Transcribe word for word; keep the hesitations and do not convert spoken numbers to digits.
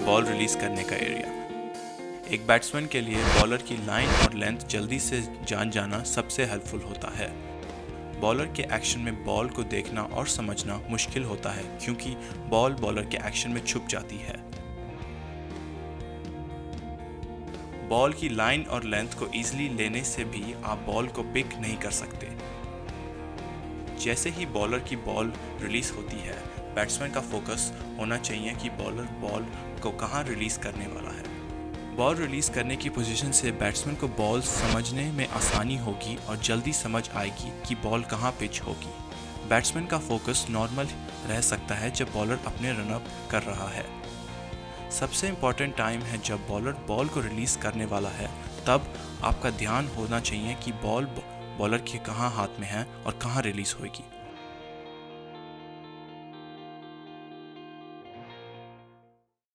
Ball release करने का area. एक बैट्समैन के लिए बॉलर की लाइन और लेंथ जल्दी से जान जाना सबसे हेल्पफुल होता है। बॉलर के एक्शन में बॉल को देखना और समझना मुश्किल होता है क्योंकि बॉल बॉलर के एक्शन में छुप जाती है। बॉल की लाइन और लेंथ को इजीली लेने से भी आप बॉल को पिक नहीं कर सकते। जैसे ही बॉलर की बॉल रिलीज होती है, बैट्समैन का फोकस होना चाहिए कि बॉलर बॉल को कहां रिलीज करने वाला है। बॉल रिलीज करने की पोजीशन से बैट्समैन को बॉल समझने में आसानी होगी और जल्दी समझ आएगी कि बॉल कहां पिच होगी। बैट्समैन का फोकस नॉर्मल रह सकता है जब बॉलर अपने रनअप कर रहा है। सबसे इम्पॉर्टेंट टाइम है जब बॉलर बॉल को रिलीज करने वाला है, तब आपका ध्यान होना चाहिए कि बॉल बॉलर के कहां हाथ में है और कहां रिलीज होगी।